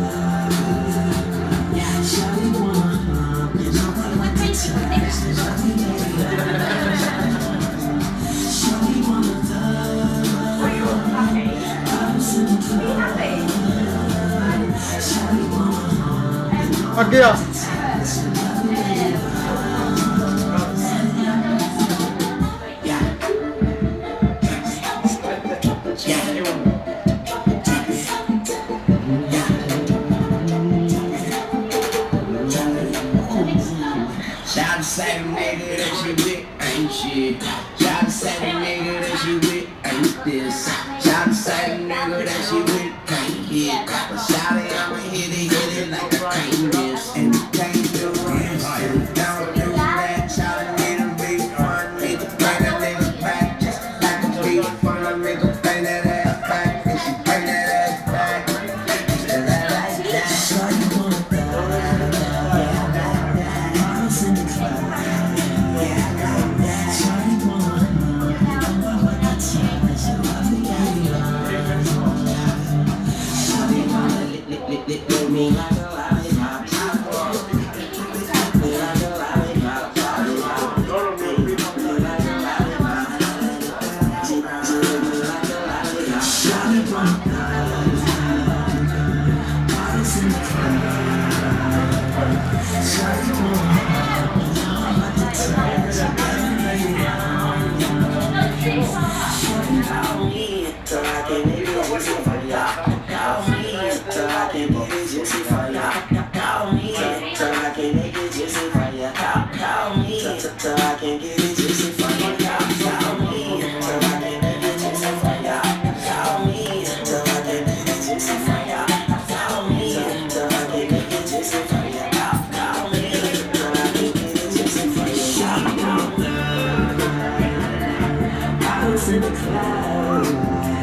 갈게요. Shout to say the nigga that she with ain't shit. Shout to say the nigga that she with ain't this. Shout to say the nigga that she with can't hit. But shout it, I'ma hit it like I can't miss. And you can't do this, and you don't do that. Shout it, nigga, be fun, nigga, bring that nigga back. Just like a beat fun, nigga, bring that ass back. And she bring that ass back. Just that like that. Me like a lollipop. In the clouds.